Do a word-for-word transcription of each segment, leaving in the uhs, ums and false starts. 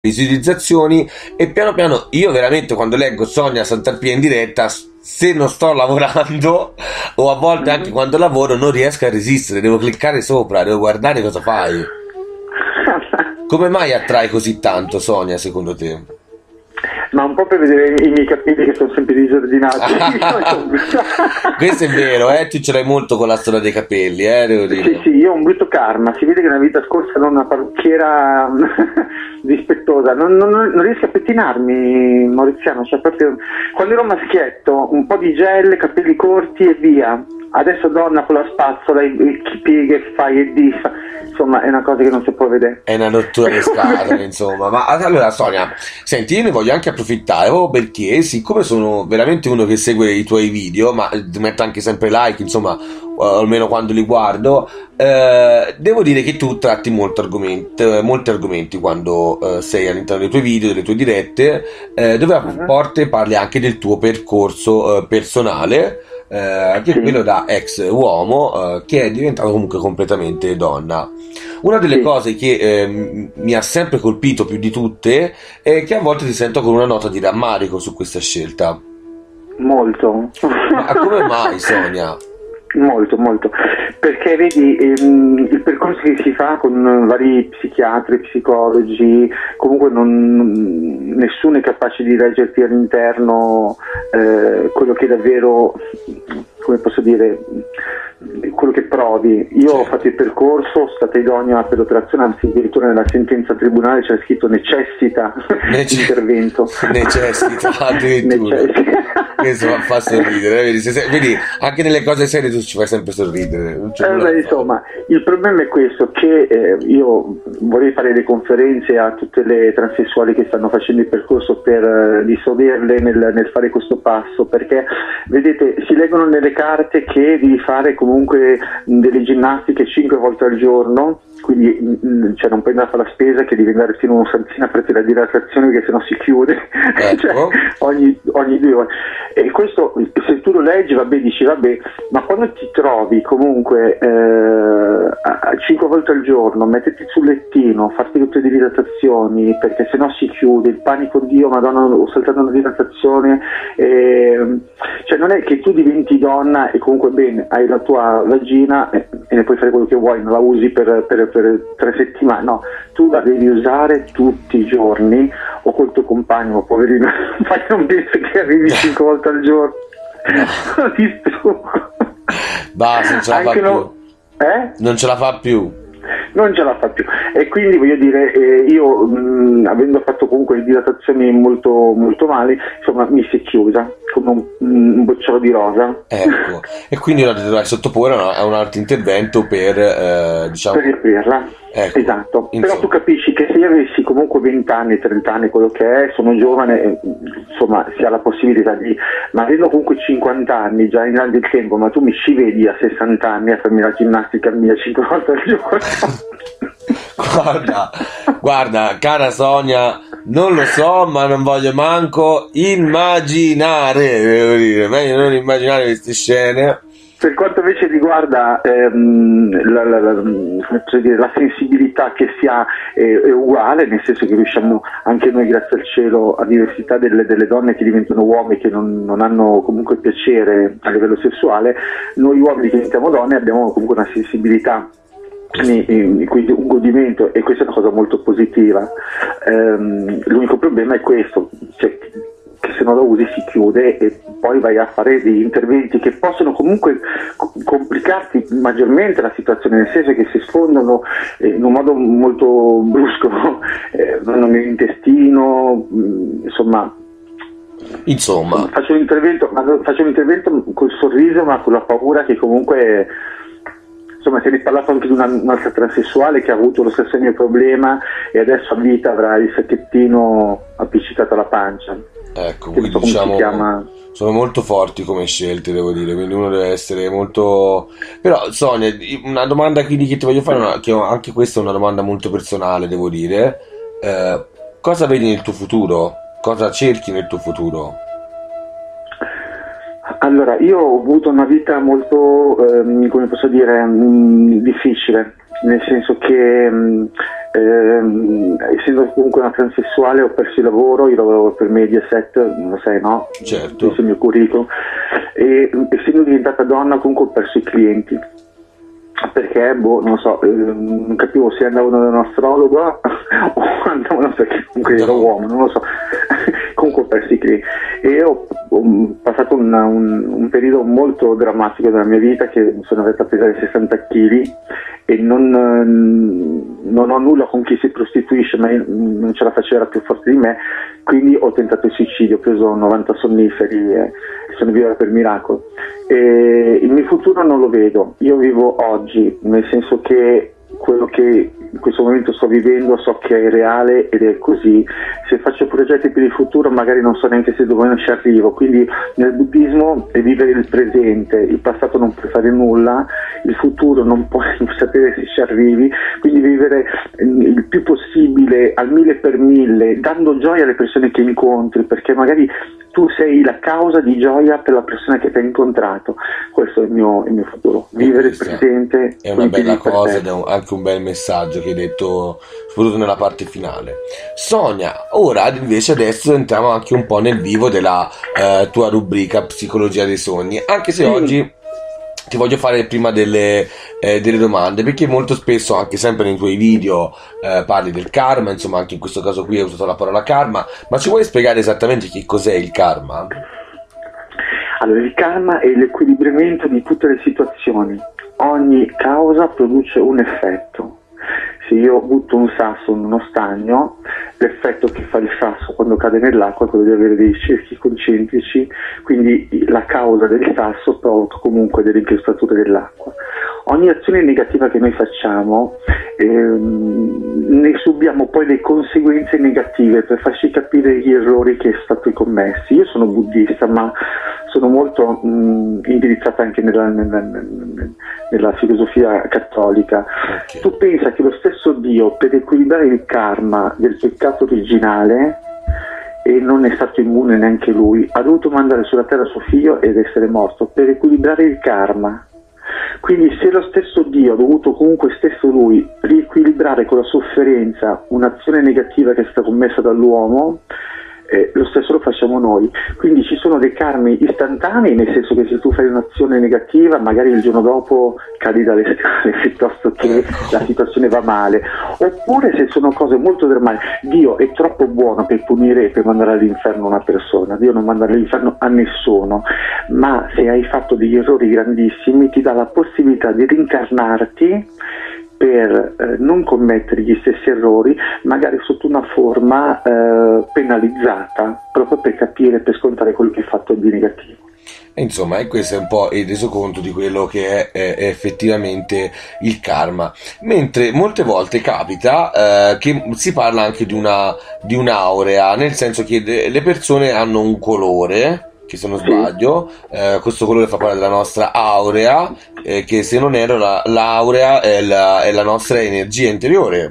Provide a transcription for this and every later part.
visualizzazioni, e piano piano io veramente quando leggo Sonia Santarpia in diretta, se non sto lavorando o a volte anche quando lavoro, non riesco a resistere, devo cliccare sopra, devo guardare cosa fai. Come mai attrai così tanto Sonia, secondo te? Ma un po' per vedere i miei capelli che sono sempre disordinati. Questo è vero, eh? Tu ce l'hai molto con la storia dei capelli, eh? Devo dire. Sì, sì, io ho un brutto karma, si vede che nella vita scorsa ero una parrucchiera dispettosa, non, non, non riesco a pettinarmi, Mauriziano, cioè proprio quando ero maschietto, un po' di gel, capelli corti e via. Adesso donna con la spazzola, il piega e fai e disfa, insomma è una cosa che non si può vedere. È una rottura di scatole, insomma. Ma allora Sonia, senti, io ne voglio anche approfittare, oh, perché siccome sono veramente uno che segue i tuoi video, ma ti metto anche sempre like, insomma, o almeno quando li guardo, eh, devo dire che tu tratti molti argomenti, molti argomenti quando eh, sei all'interno dei tuoi video, delle tue dirette, eh, dove a volte parli anche del tuo percorso eh, personale, Eh, che è quello da ex uomo eh, che è diventato comunque completamente donna. Una delle Sì. cose che eh, mi ha sempre colpito più di tutte è che a volte ti sento con una nota di rammarico su questa scelta. Molto. Ma come mai, Sonia? Molto, molto, perché vedi ehm, il percorso che si fa con vari psichiatri, psicologi, comunque non, nessuno è capace di leggerti all'interno eh, quello che davvero, come posso dire, quello che provi. Io ho fatto il percorso, sono stata idonea per l'operazione, anzi addirittura nella sentenza tribunale c'è scritto necessita Nece- intervento. Necessita, addirittura. Necessita. Questo fa sorridere, vedi? Se, se, vedi, anche nelle cose serie tu ci fai sempre sorridere. Non c'è Eh, nulla da beh, fare. insomma, il problema è questo, che eh, io vorrei fare delle conferenze a tutte le transessuali che stanno facendo il percorso per eh, dissuaderle nel, nel fare questo passo, perché vedete, si leggono nelle carte che devi fare comunque mh, delle ginnastiche cinque volte al giorno, quindi mh, cioè non puoi andare a fare la spesa che devi andare fino a una stanzina a farti la dilatazione, che sennò si chiude. Ecco. Cioè, ogni, ogni due ore. E questo, se tu lo leggi, vabbè, dici vabbè, ma quando ti trovi comunque eh, a, a cinque volte al giorno, metterti sul lettino, farti tutte le dilatazioni, perché sennò si chiude, il panico, Dio, Madonna, ho saltato una dilatazione, eh, cioè non è che tu diventi donna e comunque bene, hai la tua vagina e, e ne puoi fare quello che vuoi, non la usi per, per, per tre settimane, no, tu la devi usare tutti i giorni, o col tuo compagno, poverino, ma non penso che arrivi cinque volte al giorno. No. Ti stucco. Basta, non ce la Anche fa no, più. eh? Non ce la fa più. Non ce la fa più, e quindi voglio dire, eh, io mh, avendo fatto comunque le dilatazioni molto, molto male, insomma mi si è chiusa come un, un bocciolo di rosa. Ecco, e quindi ora ti dovrai sottoporre a, a un altro intervento per eh, diciamo Per riaprirla. Ecco, Esatto, insomma. però tu capisci che se io avessi comunque venti anni, trenta anni, quello che è, sono giovane, eh, insomma si ha la possibilità di, ma avendo comunque cinquanta anni, già in grande il tempo, ma tu mi ci vedi a sessanta anni a farmi la ginnastica mia cinque volte al giorno. Guarda, guarda, cara Sonia, non lo so, ma non voglio manco immaginare, devo dire, meglio non immaginare queste scene. Per quanto invece riguarda ehm, la, la, la, come posso dire, la sensibilità che si ha è, è uguale, nel senso che riusciamo anche noi, grazie al cielo, a diversità delle, delle donne che diventano uomini, che non, non hanno comunque piacere a livello sessuale, noi uomini che diventiamo donne abbiamo comunque una sensibilità, quindi un godimento, e questa è una cosa molto positiva. Ehm, l'unico problema è questo, cioè, che se non lo usi si chiude e poi vai a fare degli interventi che possono comunque complicarti maggiormente la situazione, nel senso che si sfondano eh, in un modo molto brusco, eh, vanno nell'intestino, mh, insomma. Insomma, Faccio un intervento, ma faccio un intervento col sorriso, ma con la paura che comunque, insomma, si è riparlato anche di una, un'altra transessuale che ha avuto lo stesso mio problema e adesso a vita avrà il sacchettino appiccicato alla pancia. ecco, Che quindi non so come si diciamo chiama. sono molto forti come scelte, devo dire, quindi uno deve essere molto. Però Sonia, una domanda quindi che ti voglio fare, una- che anche questa è una domanda molto personale, devo dire. Eh, cosa vedi nel tuo futuro? Cosa cerchi nel tuo futuro? Allora, io ho avuto una vita molto, ehm, come posso dire, mh, difficile, nel senso che mh, ehm, essendo comunque una transessuale ho perso il lavoro, io lavoro per Mediaset, lo sai, no? Certo. Il mio curriculum, e essendo diventata donna comunque ho perso i clienti, perché, boh, non lo so, eh, non capivo se andavano da un'astrologa o andavano perché comunque ero uomo, non lo so. Comunque ho perso i clienti e ho, ho passato una, un, un periodo molto drammatico della mia vita, che sono arrivata a pesare sessanta chili e non, non ho nulla con chi si prostituisce, ma non ce la faceva, era più forte di me, quindi ho tentato il suicidio, ho preso novanta sonniferi e sono viva per miracolo. E il mio futuro non lo vedo, io vivo oggi, nel senso che quello che in questo momento sto vivendo so che è reale ed è così. Se faccio progetti per il futuro magari non so neanche se domani ci arrivo, quindi nel buddismo è vivere il presente, il passato non puoi fare nulla, il futuro non puoi sapere se ci arrivi, quindi vivere il più possibile al mille per mille, dando gioia alle persone che incontri, perché magari tu sei la causa di gioia per la persona che ti ha incontrato. Questo è il mio, il mio futuro, vivere il presente. È una bella cosa ed è un, anche un bel messaggio che hai detto, soprattutto nella parte finale. Sonia, ora invece adesso entriamo anche un po' nel vivo della eh, tua rubrica Psicologia dei sogni, anche se sì. Oggi ti voglio fare prima delle, eh, delle domande, perché molto spesso, anche sempre nei tuoi video, eh, parli del karma, insomma anche in questo caso qui hai usato la parola karma, ma ci vuoi spiegare esattamente che cos'è il karma? Allora, il karma è l'equilibramento di tutte le situazioni, ogni causa produce un effetto. Se io butto un sasso in uno stagno, l'effetto che fa il sasso quando cade nell'acqua è quello di avere dei cerchi concentrici, quindi la causa del sasso provoca comunque delle increspature dell'acqua. Ogni azione negativa che noi facciamo ehm, ne subiamo poi le conseguenze negative per farci capire gli errori che sono stati commessi. Io sono buddista, ma sono molto mh, indirizzata anche nella, nella, nella filosofia cattolica. Okay. Tu pensa che lo stesso Dio, per equilibrare il karma del peccato originale, e non è stato immune neanche lui, ha dovuto mandare sulla terra suo figlio ed essere morto per equilibrare il karma. Quindi se lo stesso Dio ha dovuto comunque stesso lui riequilibrare con la sofferenza un'azione negativa che è stata commessa dall'uomo, eh, lo stesso lo facciamo noi. Quindi ci sono dei karmi istantanei, nel senso che se tu fai un'azione negativa magari il giorno dopo cadi dalle scale piuttosto che la situazione va male, oppure se sono cose molto drammatiche. Dio è troppo buono per punire e per mandare all'inferno una persona, Dio non manda all'inferno a nessuno, ma se hai fatto degli errori grandissimi ti dà la possibilità di rincarnarti per eh, non commettere gli stessi errori, magari sotto una forma eh, penalizzata, proprio per capire, per scontare quello che hai fatto di negativo. Insomma, e questo è un po' il resoconto di quello che è, è, è effettivamente il karma. Mentre molte volte capita eh, che si parla anche di una di un'aurea, nel senso che de- le persone hanno un colore, che se non sbaglio, eh, questo colore fa parte della nostra aurea, eh, che se non erro la, l'aurea è la, è la nostra energia interiore.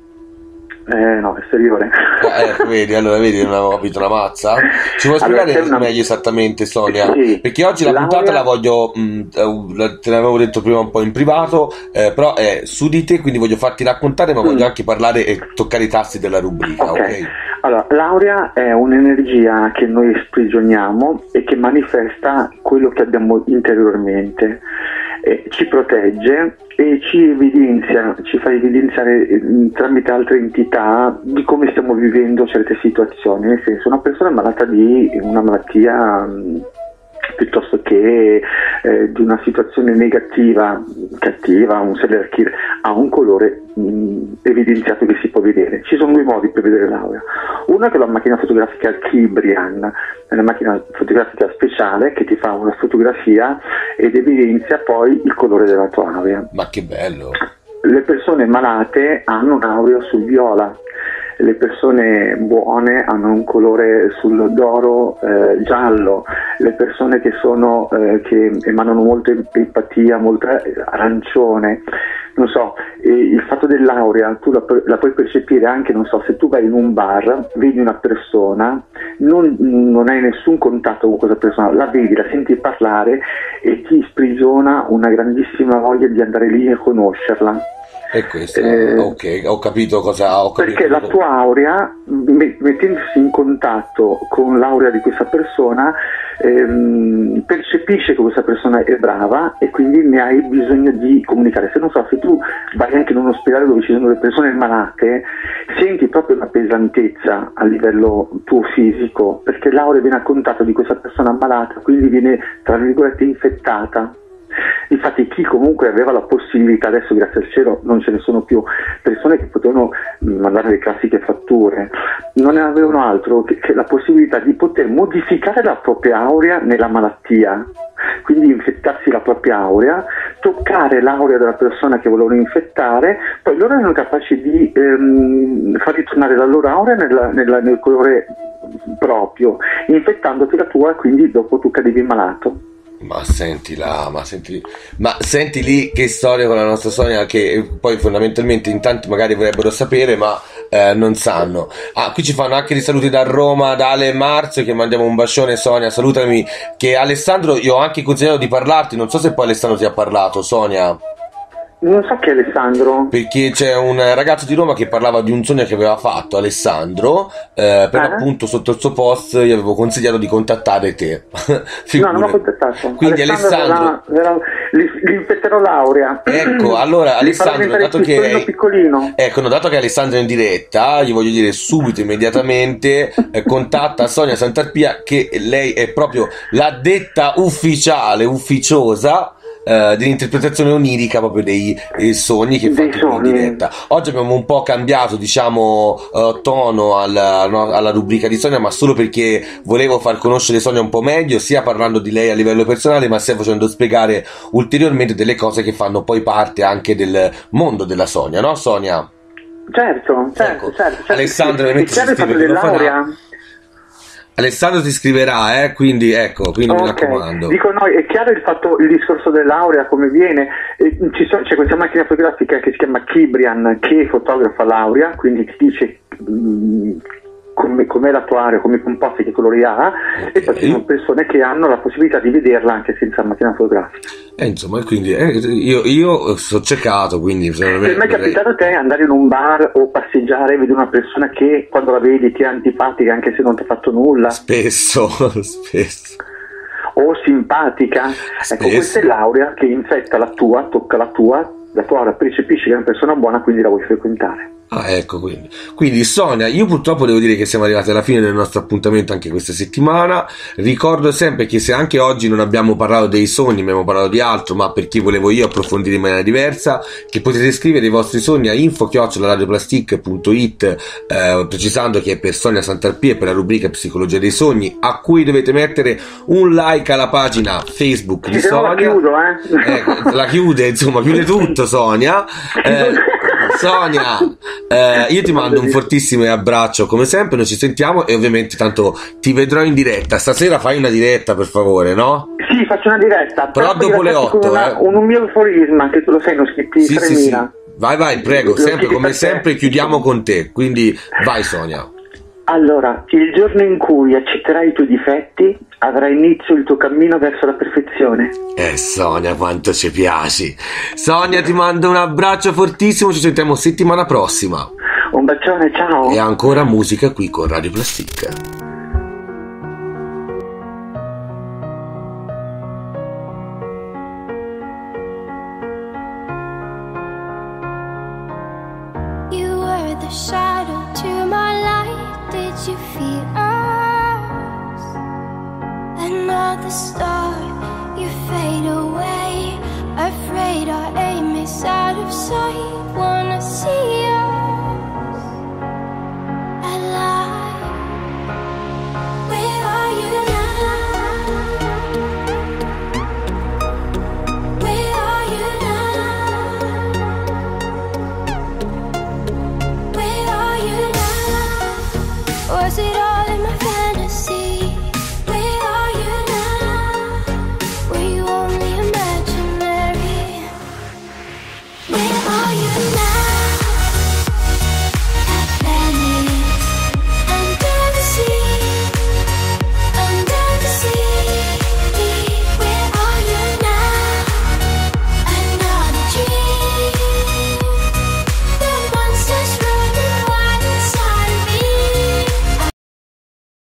Eh no, esteriore. Eh, vedi, allora vedi, non avevo capito una mazza. Ci vuoi spiegare allora, una... meglio esattamente, Sonia? Sì. Perché oggi la L'aurea... puntata la voglio, mh, te l'avevo detto prima un po' in privato, eh, però è su di te, quindi voglio farti raccontare, ma mm. voglio anche parlare e toccare i tasti della rubrica, ok? okay? Allora, l'aurea è un'energia che noi sprigioniamo e che manifesta quello che abbiamo interiormente. Eh, ci protegge e ci evidenzia, ci fa evidenziare eh, tramite altre entità di come stiamo vivendo certe situazioni. Nel senso, una persona malata di una malattia mh, piuttosto che eh, di una situazione negativa, cattiva, un serial killer, ha un colore mh, evidenziato che si può vedere. Ci sono due modi per vedere l'aurea. Uno è che la macchina fotografica Kibrian, è una macchina fotografica speciale che ti fa una fotografia ed evidenzia poi il colore della tua aurea. Ma che bello! Le persone malate hanno un'aurea sul viola, le persone buone hanno un colore sul d'oro eh, giallo, le persone che sono eh, che emanano molta empatia, molta arancione. Non so, eh, il fatto dell'aurea tu la, la puoi percepire anche, non so, se tu vai in un bar, vedi una persona, non, non hai nessun contatto con questa persona, la vedi, la senti parlare e ti sprigiona una grandissima voglia di andare lì e conoscerla. E questo, Eh, ok, ho capito cosa ho capito. Perché la tua aurea, me- mettendosi in contatto con l'aurea di questa persona, ehm, percepisce che questa persona è brava e quindi ne hai bisogno di comunicare. Se non so, se tu vai anche in un ospedale dove ci sono delle persone malate, senti proprio una pesantezza a livello tuo fisico, perché l'aurea viene a contatto di questa persona ammalata, quindi viene, tra virgolette, infettata. Infatti chi comunque aveva la possibilità, adesso grazie al cielo non ce ne sono più, persone che potevano mandare le classiche fatture, non avevano altro che, che la possibilità di poter modificare la propria aurea nella malattia, quindi infettarsi la propria aurea, toccare l'aurea della persona che volevano infettare, poi loro erano capaci di ehm, far ritornare la loro aurea nella, nella, nel colore proprio, infettandoti la tua, quindi dopo tu cadevi malato. Ma senti là, ma senti, ma senti lì che storia con la nostra Sonia, che poi fondamentalmente in tanti magari vorrebbero sapere ma eh, non sanno. Ah, qui ci fanno anche dei saluti da Roma, da Ale Marzio, che mandiamo un bacione. Sonia, salutami, che Alessandro, io ho anche consigliato di parlarti, non so se poi Alessandro ti ha parlato, Sonia. Non so chi è Alessandro. Perché c'è un ragazzo di Roma che parlava di un sogno che aveva fatto, Alessandro, eh, per Eh? appunto sotto il suo post gli avevo consigliato di contattare te. No, non mi ha contattato. Quindi Alessandro, verrà- verrà- gli, gli infetterò l'aurea. ecco, allora Gli farò Alessandro, diventare dato piccolino, che piccolino. ecco, no, dato che Alessandro è in diretta, gli voglio dire subito, immediatamente, eh, contatta Sonia Santarpia, che lei è proprio l'addetta ufficiale, ufficiosa, eh, dell'interpretazione onirica proprio dei, dei sogni che Dei fanno in sogni. diretta. Oggi abbiamo un po' cambiato, diciamo, eh, tono alla, no, alla rubrica di Sonia, ma solo perché volevo far conoscere Sonia un po' meglio, sia parlando di lei a livello personale, ma sia facendo spiegare ulteriormente delle cose che fanno poi parte anche del mondo della Sonia, no Sonia? Certo, certo, Ecco, certo, certo. Alessandro E ovviamente chiaro si il fatto scrive che lo farà. dell'aurea? Alessandro ti scriverà, eh, quindi ecco, quindi mi Ok, raccomando. dico noi, è chiaro il fatto, il discorso dell'aurea come viene, e ci sono- c'è questa macchina fotografica che si chiama Kibrian che fotografa l'aurea, quindi ti dice mh, come, com'è la tua area, come i composti, che colori ha, e poi ci sono persone che hanno la possibilità di vederla anche senza macchina fotografica. E insomma, quindi eh, io, io sono ciecato, quindi secondo me Ti è mai dovrei- capitato a te andare in un bar o passeggiare e vedere una persona che quando la vedi ti è antipatica anche se non ti ha fatto nulla? spesso, spesso. O simpatica? Spesso. Ecco, questa è l'aurea che infetta la tua, tocca la tua, la tua aurea percepisce che è una persona buona, quindi la vuoi frequentare. Ah, ecco, quindi. Quindi Sonia, io purtroppo devo dire che siamo arrivati alla fine del nostro appuntamento anche questa settimana. Ricordo sempre che se anche oggi non abbiamo parlato dei sogni, abbiamo parlato di altro, ma perché volevo io approfondire in maniera diversa, che potete scrivere i vostri sogni a info chiocciola radioplastic punto it, eh, precisando che è per Sonia Santarpia e per la rubrica Psicologia dei Sogni, a cui dovete mettere un like alla pagina Facebook di Se no la Sonia. chiudo, eh? Ecco, la chiude, insomma, chiude tutto Sonia. Eh, Sonia, eh, io ti mando un fortissimo abbraccio come sempre, noi ci sentiamo e ovviamente tanto ti vedrò in diretta. Stasera fai una diretta per favore, no? Sì, faccio una diretta. Però poi dopo le ragazzi, con otto, una- eh. Un, un mio aforisma, che tu lo sai, ne ho scritti Sì, sì, sì. tremila. Vai, vai, prego, Lo sempre chiedo come per te. sempre chiudiamo con te, quindi vai Sonia. Allora, il giorno in cui accetterai i tuoi difetti, avrà inizio il tuo cammino verso la perfezione. Eh Sonia, quanto ci piaci. Sonia, ti mando un abbraccio fortissimo, ci sentiamo settimana prossima. Un bacione, ciao. E ancora musica qui con Radio Plastic. You were the shadow to my light. Did you feel us? Another star, you fade away. Afraid our aim is out of sight. Wanna see us alive. Where are you now? Where are you now? Where are you now? Was it